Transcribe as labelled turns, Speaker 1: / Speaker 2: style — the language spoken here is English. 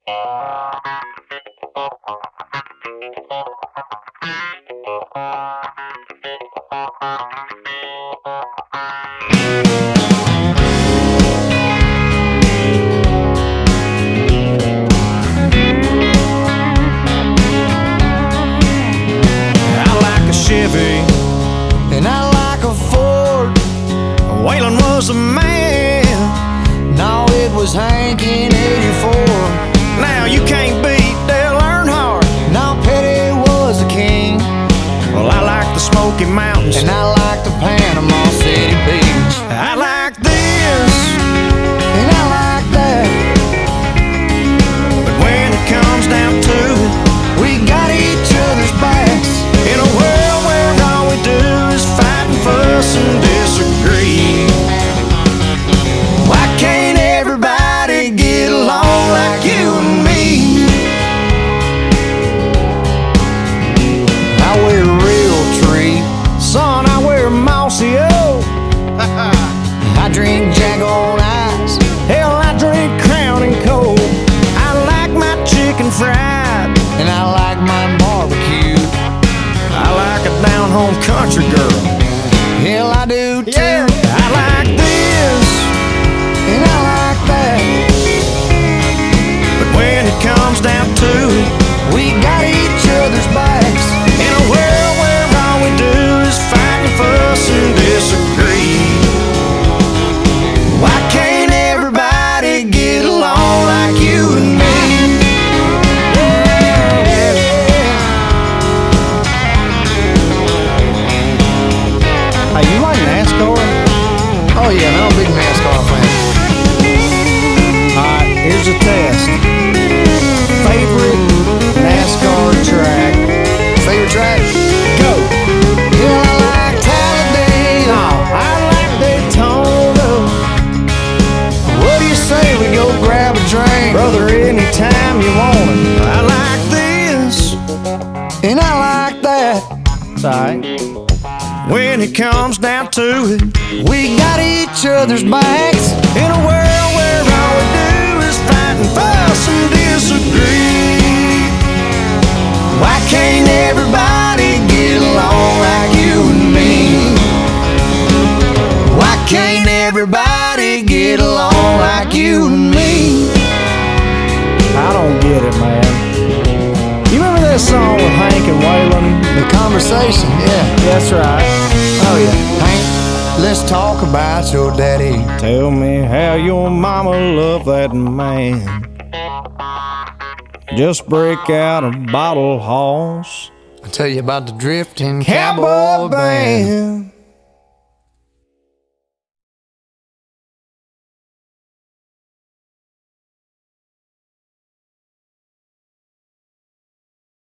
Speaker 1: And I like a Ford.
Speaker 2: Waylon was a man.
Speaker 1: No, it was Hank in '84.
Speaker 2: Now you can't beat Dale Earnhardt.
Speaker 1: No, Petty was a king.
Speaker 2: Well, I like the Smoky Mountains,
Speaker 1: and I like the Panama City Beach.
Speaker 2: I like this,
Speaker 1: and I like that.
Speaker 2: But when it comes down to it,
Speaker 1: we got each other's backs.
Speaker 2: In a world where all we do is fight and fuss and disagree,
Speaker 1: why can't everybody get along like you and me? I wear a real tree.
Speaker 2: son, I wear mossy oak.
Speaker 1: I drink Jack on Ice.
Speaker 2: Hell, I drink Crown and Coke. I like my chicken fried,
Speaker 1: and I like my barbecue.
Speaker 2: I like a down-home country girl.
Speaker 1: Hell, I do too.
Speaker 2: Yeah, I like this,
Speaker 1: and I like that.
Speaker 2: but when it comes down to it,
Speaker 1: we got each other's backs.
Speaker 2: in a world where all we do is fight and fuss and disagree,
Speaker 1: why can't everybody get along like you and me?
Speaker 2: Hey, you like NASCAR?
Speaker 1: Oh yeah, man, I'm a big NASCAR fan.
Speaker 2: Alright, here's a test. Favorite NASCAR track?
Speaker 1: Favorite track?
Speaker 2: Go!
Speaker 1: Yeah, I like Talladega.
Speaker 2: No, I like Daytona.
Speaker 1: What do you say we go grab a drink?
Speaker 2: Brother, anytime you want it. I like this,
Speaker 1: and I like that.
Speaker 2: it's alright. When it comes down to it,
Speaker 1: we got each other's backs.
Speaker 2: in a world where all we do is fight and fuss and disagree,
Speaker 1: Why can't everybody get along like you and me? Why can't everybody get along like you and me?
Speaker 2: I don't get it, man. You remember that song with Hank and Waylon?
Speaker 1: The Conversation, yeah.
Speaker 2: That's right.
Speaker 1: Oh yeah. Hank, let's talk about your daddy.
Speaker 2: Tell me how your mama loved that man. Just break out a bottle horse.
Speaker 1: I'll tell you about the Drifting
Speaker 2: Cowboy
Speaker 1: Cowboy Band.
Speaker 2: band.